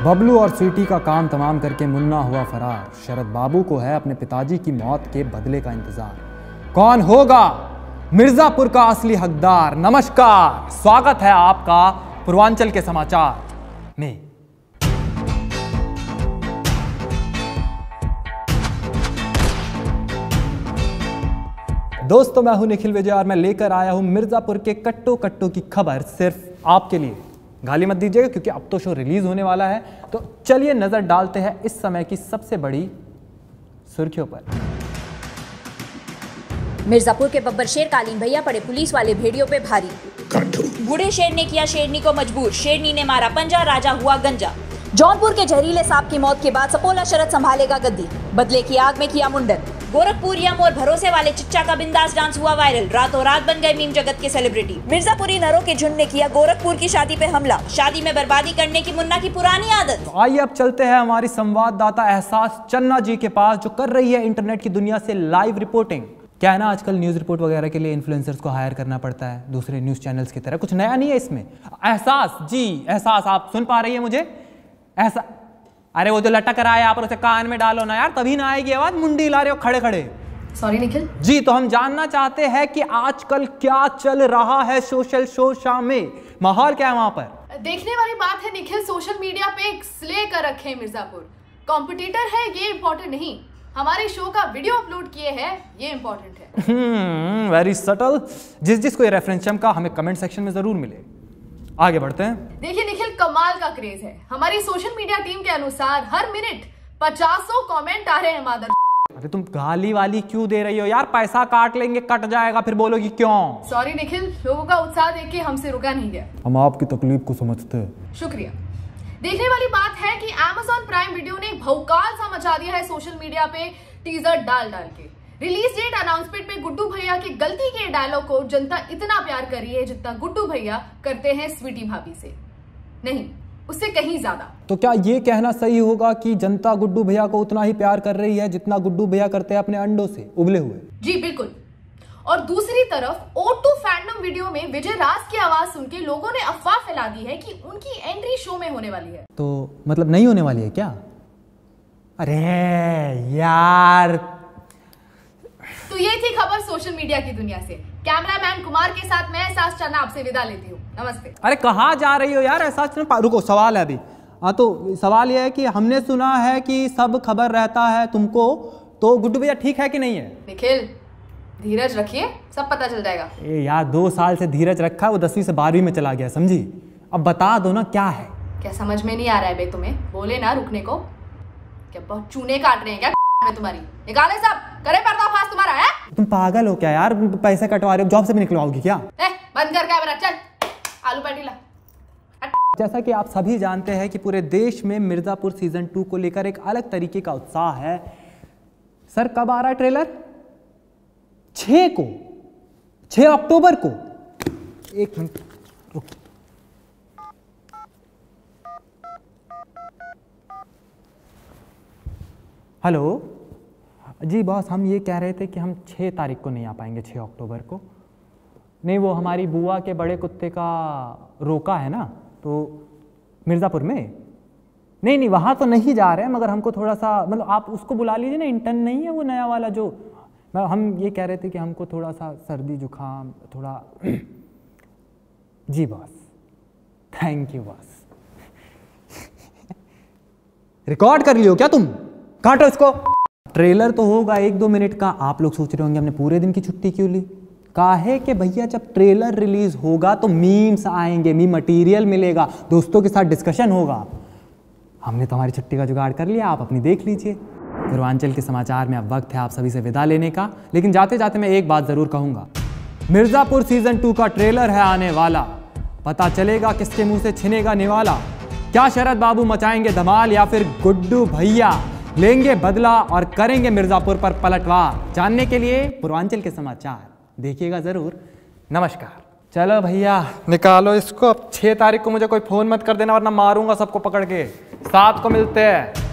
बबलू और स्वीटी का काम तमाम करके मुन्ना हुआ फरार। शरद बाबू को है अपने पिताजी की मौत के बदले का इंतजार। कौन होगा मिर्जापुर का असली हकदार? नमस्कार, स्वागत है आपका पूर्वांचल के समाचार में। दोस्तों, मैं हूं निखिल विजय और मैं लेकर आया हूं मिर्जापुर के कट्टो कट्टो की खबर सिर्फ आपके लिए। गाली मत दीजिएगा क्योंकि अब तो शो रिलीज होने वाला है। तो चलिए नजर डालते हैं इस समय की सबसे बड़ी सुर्खियों पर। मिर्जापुर के बब्बर शेर कालीन भैया पड़े पुलिस वाले भेड़ियों पे भारी। बूढ़े शेर ने किया शेरनी को मजबूर, शेरनी ने मारा पंजा, राजा हुआ गंजा। जौनपुर के जहरीले सांप की मौत के बाद सपोला शरद संभालेगा गद्दी, बदले की आग में किया मुंडन। गोरखपुर या मोर भरोसे वाले चिच्चा का बिंदास डांस हुआ वायरल, रातों रात बन गए मीम जगत के सेलिब्रिटी। मिर्जापुरी नरों के झुंड ने किया गोरखपुर की शादी पे हमला, शादी में बर्बादी करने की मुन्ना की पुरानी आदत। तो आइए अब चलते हैं हमारी संवाददाता एहसास चन्ना जी के पास, जो कर रही है इंटरनेट की दुनिया से लाइव रिपोर्टिंग। क्या है ना, आजकल न्यूज रिपोर्ट वगैरह के लिए इन्फ्लुएंसर्स को हायर करना पड़ता है दूसरे न्यूज चैनल्स की तरह। कुछ नया नहीं है इसमें। एहसास जी, एहसास आप सुन पा रही है मुझे? ऐसा अरे वो जो लटक रहा है यहाँ पर, उसे कान में डालो ना यार, तभी ना आएगी आवाज। मुंडी ला रहे हो खड़े खड़े। सॉरी निखिल जी। तो हम जानना चाहते हैं कि आजकल क्या चल रहा है सोशल सोशा में, माहौल क्या है वहां पर? देखने वाली बात है निखिल, सोशल मीडिया पे एक स्ले कर रखे हैं मिर्जापुर। कॉम्पिटिटर है ये इम्पोर्टेंट नहीं, हमारे शो का वीडियो अपलोड किए हैं ये इम्पोर्टेंट है। Very subtle. जिस को ये रेफरेंस चमका हमें कमेंट सेक्शन में जरूर मिले। आगे बढ़ते हैं। देखिए निखिल, कमाल का क्रेज है। हमारी सोशल मीडिया टीम के अनुसार हर मिनट 50 कमेंट आ रहे हैं मादर। अरे तुम गाली वाली क्यों दे रही हो यार? पैसा काट लेंगे, कट जाएगा, फिर बोलोगी क्यों? सॉरी निखिल, लोगों का उत्साह देख के हमसे रुका नहीं गया। हम आपकी तकलीफ को समझते हैं। शुक्रिया। देखने वाली बात है कि Amazon प्राइम वीडियो ने भौकाल सा मचा दिया है सोशल मीडिया पे टीजर डाल के। रिलीज डेट अनाउंसमेंट में गुड्डू भैया की गलती के डायलॉग को जनता इतना प्यार कर रही है जितना गुड्डू भैया करते हैं स्वीटी भाभी से, नहीं उससे कहीं ज्यादा। तो क्या ये कहना सही होगा कि जनता गुड्डू भैया को उतना ही प्यार कर रही है जितना गुड्डू भैया करते हैं अपने अंडों से उबले हुए? जी बिल्कुल। और दूसरी तरफ O2 फैंडम वीडियो में विजय राज की आवाज सुन के लोगों ने अफवाह फैला दी है कि उनकी एंट्री शो में होने वाली है। तो मतलब नहीं होने वाली है क्या? अरे यार। तो ये थी खबर सोशल मीडिया की दुनिया से। कैमरामैन कुमार के साथ मैं एहसास चन्ना आपसे विदा लेती हूँ। नमस्ते। अरे कहाँ जा रही हो यार एहसास चन्ना? रुको, सवाल है अभी। हाँ, तो सवाल यह है कि हमने सुना है कि सब खबर रहता है तुमको, तो गुड्डू भैया ठीक है कि नहीं है? निखिल धीरज रखिए, सब पता चल जाएगा। ए यार, 2 साल से धीरज रखा, वो 10वीं से 12वीं में चला गया, समझी? अब बता दो ना क्या है। क्या समझ में नहीं आ रहा है बे तुम्हें? बोले ना रुकने को। क्या बहुत चूने काट रहे हैं क्या में तुम्हारी? निकाले सब, करे पर्दाफाश तुम्हारा है। तुम पागल हो क्या यार? पैसे कटवा रहे हो, जॉब से भी निकलवाओगी क्या? बंद कर कैमरा, चल आलू पैटी ला। जैसा कि आप सभी जानते हैं कि पूरे देश में मिर्जापुर सीजन 2 को लेकर एक अलग तरीके का उत्साह है। सर कब आ रहा है ट्रेलर? 6 अक्टूबर को। एक मिनट रुक। हेलो जी बॉस, हम ये कह रहे थे कि हम 6 तारीख को नहीं आ पाएंगे, 6 अक्टूबर को। नहीं, वो हमारी बुआ के बड़े कुत्ते का रोका है ना, तो मिर्ज़ापुर में। नहीं वहाँ तो नहीं जा रहे हैं, मगर हमको थोड़ा सा, मतलब आप उसको बुला लीजिए ना, इंटर्न नहीं है वो नया वाला जो। हम ये कह रहे थे कि हमको थोड़ा सा सर्दी जुकाम थोड़ा। जी boss, thank you boss. Record कर लियो क्या तुम? काटो इसको। ट्रेलर तो होगा 1-2 मिनट का। आप लोग सोच रहे होंगे हमने पूरे दिन की छुट्टी क्यों ली? काहे कि भैया जब ट्रेलर रिलीज होगा तो मीम्स आएंगे, मीम मटेरियल मिलेगा, दोस्तों के साथ डिस्कशन होगा। हमने तो हमारी छुट्टी का जुगाड़ कर लिया, आप अपनी देख लीजिए। पूर्वांचल के समाचार में अब वक्त है आप सभी से विदा लेने का, लेकिन जाते जाते मैं एक बात जरूर कहूंगा। मिर्जापुर सीजन 2 का ट्रेलर है आने वाला, पता चलेगा किसके मुंह से छिनेगा निवाला। क्या शरद बाबू मचाएंगे धमाल या फिर गुड्डू भैया लेंगे बदला और करेंगे मिर्जापुर पर पलटवार? जानने के लिए पूर्वांचल के समाचार देखिएगा जरूर। नमस्कार। चलो भैया निकालो इसको। अब 6 तारीख को मुझे कोई फोन मत कर देना वरना मारूंगा सबको पकड़ के। 7 को मिलते हैं।